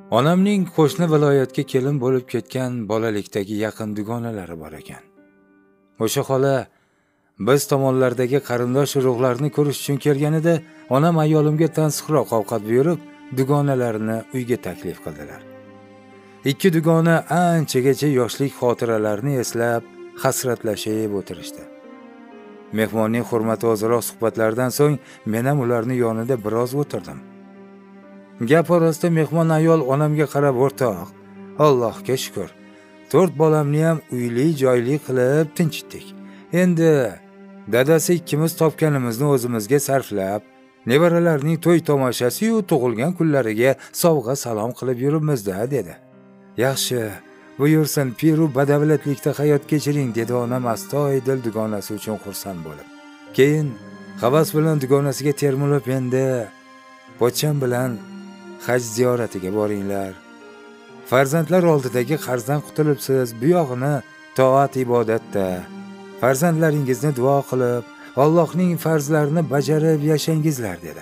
Onamning qo'shni viloyatga kelin bo'lib ketgan bolalikdagi yaqin dugonalari bor ekan. O'sha xola biz tomonlardagi qarindosh urug'larni ko'rish uchun kelganida, onam ayolimga tansiqroq ovqat buyurib, dugonalarini uyga taklif qildilar. Ikki dugona anchagacha yoshlik xotiralarini eslab, hasratlashib o'tirishdi. Mehmonning hurmati ozroq suhbatlardan so'ng men ham ularning yonida biroz o'tirdim. Gap orasida mehmon ayol onamga qarab, o'rtoq, Allohga shukr, 4 bolamni ham uyli-joyli qilib tinchitdik. Endi dadasi ikkimiz topganimizni o'zimizga sarflab, nevaralarning to'y tomoshasi-yu tug'ilgan kunlariga sovg'a salom qilib yuribmiz-da, dedi. Yaxshi, buyursin, piru badavlatlikda hayot kechiring, dedi onam astoydil dugonasi uchun xursand bo'lib. Keyin havas bilan dugonasiga termilib, endi pochcham bilan haj ziyoratiga boringlar. Farzandlar oldidagi qarzdan qutulibsiz, bu yog'ini toat ibodatda. Farzandlaringizni duo qilib, Allohning farzlarini bajarib yashangizlar, dedi.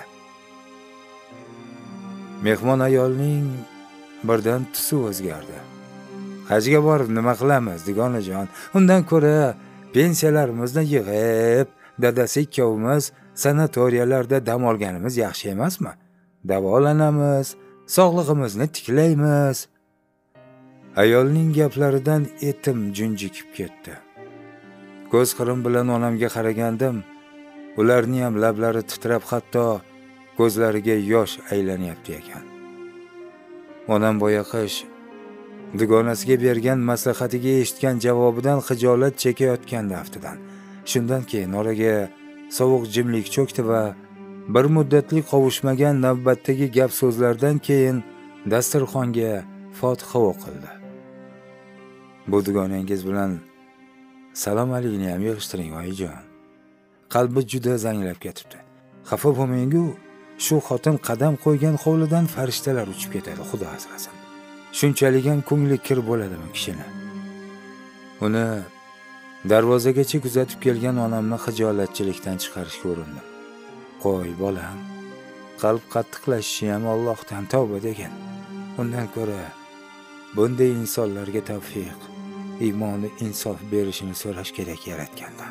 Mehmon ayolning birdan tusi o'zgardi. Hajga borib nima qilamiz, dugonajon? Undan ko'ra pensiyalarimizni yig'ib, dadasi ikkovimiz sanatoriyalarda dam olganimiz yaxshi emasmi? Davolanamiz, sog'lig'imizni tiklaymiz. Ayolning gaplaridan etim junjikib ketdi. Ko'z qirim bilan onamga qaragandim. Ularning ham lablari titrab, hatto ko'zlariga yosh aylanyapti ekan. Onam boyaqish dugonasiga bergan maslahatiga eshitgan javobidan xijolat chekayotgandi aftidan. Shundan keyin oraga sovuq jimlik cho'kdi va bir muddatli qovushmagan navbatdagi gap so'zlardan keyin dasturxonga Fotiha o'qildi. Bu dugonangiz bilan salom alikni ham yig'ishtiring, oyijon. Qalbi juda zanglab ketibdi. Xafa bo'lmang-ku, shu xotin qadam qo'ygan hovlidan farishtalar uchib ketadi, Xudo asrasin. Shunchalik ham ko'ngli kir bo'ladimi kishini? Uni darvozagacha kuzatib kelgan onamni xijolatchilikdan chiqarishga urindim. Qo'y bolam, qalb qattiqlashishi ham Allohdan tavba degan. Undan ko'ra bunday insonlarga tavfiq, iymoni insof berishini so'rash kerak Yaratgandan.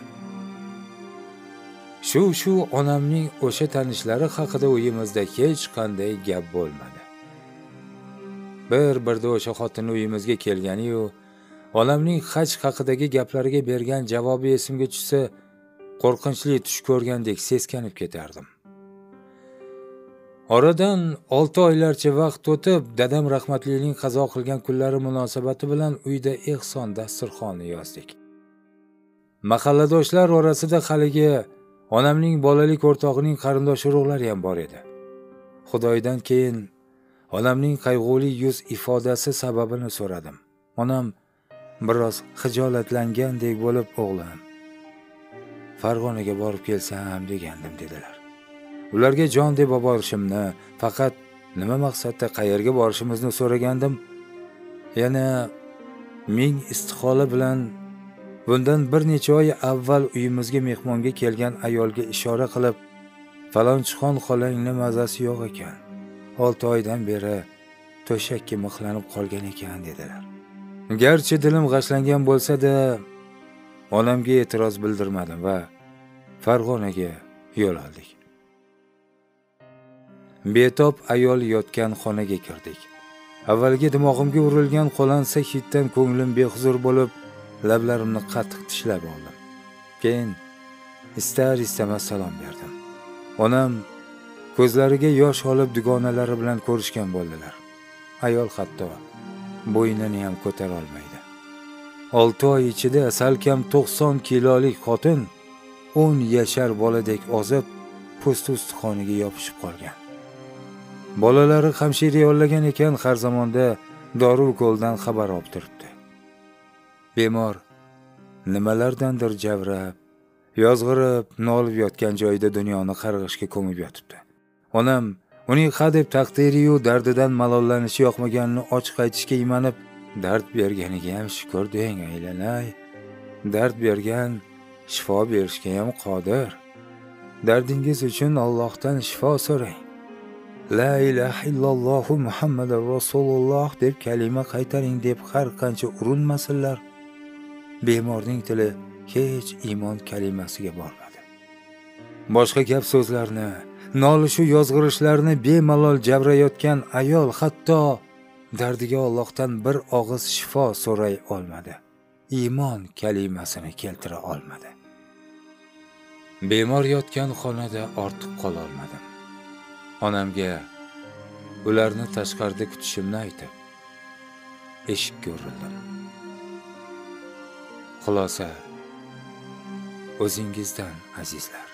Shu onamning o'sha tanishlari haqida uyimizda hech qanday gap bo'lmadi. Bir-birda o'sha xotin uyimizga kelgani-yu, onamning haj haqidagi gaplariga bergan javobi esimga tushsa, qo'rqinchli tush ko'rgandek seskanib ketardim. Oradan 6 oylarcha vaqt o'tib, dadam rahmatlining qazo qilgan kunlari munosabati bilan uyda ehson dasturxoni yozdik. Mahalladoshlar orasida haligi onamning bolalik o'rtog'ining qarindosh urug'lari ham bor edi. Xudoydan keyin onamning qayg'uli yuz ifodasi sababini so'radim. Onam biroz xijolatlangandek bo'lib, o'g'lim, Farg'onaga borib kelsam degandim, dedilar. Ularga jon deb borishimni, faqat nima maqsadda qayerga borishimizni so'ragandim. Yana ming istihola bilan bundan bir necha oy avval uyimizga mehmonga kelgan ayolga ishora qilib, falonchixon xolangni mazasi yo'q ekan. 6 oydan beri to'shakka mixlanib qolgan ekan, dedilar. Garchi dilim g'ashlangan bo'lsa-da, onamga e'tiroz bildirmadim va Farg'onaga yo'l oldik. Betob ayol yotgan xonaga kirdik. Avvalgi dimog'imga urilgan qo'lansa hiddan ko'nglim behuzur bo'lib, lablarimni qattiq tishlab oldim. Keyin istar-istamas salom berdim. Onam ko'zlariga yosh olib dugonalari bilan ko'rishgan bo'ldilar. Ayol hatto bo'ynini ham ko'tara olmaydi. 6 oy ichida salkam 90 kilolik xotin 10 yashar boladek ozib, po'sti ustixoniga yopishib qolgan. Bolalari hamshira yollagan ekan, har zamonda dori-ukoldan xabar olib turibdi. Bemor nimalardandir javrab, yozg'irib, nolib yotgan joyida dunyoni qarg'ishga ko'mib yotibdi. Onam uning hadeb taqdiri-yu dardidan malollanishi yoqmaganini ochiq aytishga imanib, dard berganiga ham shukr deng, aylanay. Dard bergan shifo berishga ham qodir. Dardingiz uchun Allohdan shifo so'rang. La ilaha illallohu Muhammadur Rasululloh deb kalima qaytaring deb har qancha urinmasinlar, bemorning tili hech iymon kalimasiga bormadi. Boshqa gap so'zlarni, nolishu yozg'irishlarni bemalol javrayotgan ayol hatto dardiga Allohdan bir og'iz shifo so'ray olmadi. Iymon kalimasini keltira olmadi. Bemor yotgan xonada ortiq qola olmadim. Onamga ularni tashqarida kutishimni aytib, eshikka urildim. Xulosa, o'zingizdan azizlar.